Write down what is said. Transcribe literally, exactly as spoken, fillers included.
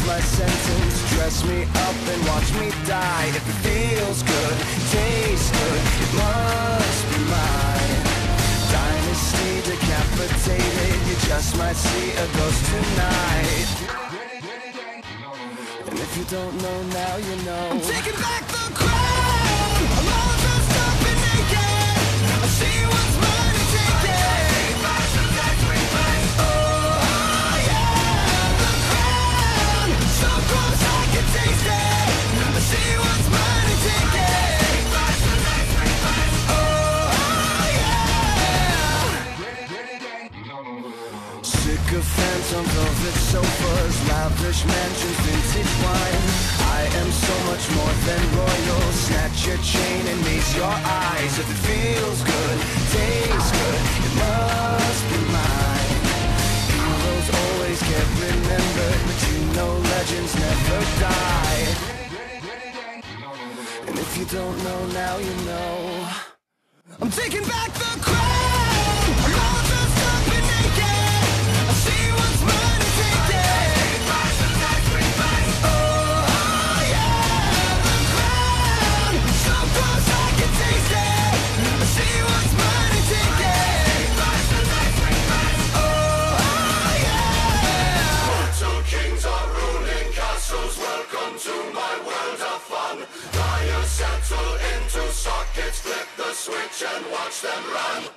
my sentence. Dress me up and watch me die. If it feels good, tastes good, it must be mine. Dynasty decapitated, you just might see a ghost tonight. And if you don't know now, you know. I'm taking back the crown. I'm all dressed up and naked. I see what's mine and take it. Oh yeah, the crown. So close I can taste it. I see what's mine and take it. Oh yeah. Sycophants on velvet sofas, lavish mansions, vintage wine. I am so much more than royal. Snatch your chain and raise your eyes. If it feels good, tastes good, it must be mine. Heroes always get remembered, but you know legends never die. And if you don't know now, you know. I'm taking back the crown. I'm all dressed up and naked. I see what's mine and take it. Settle into sockets, flip the switch and watch them run.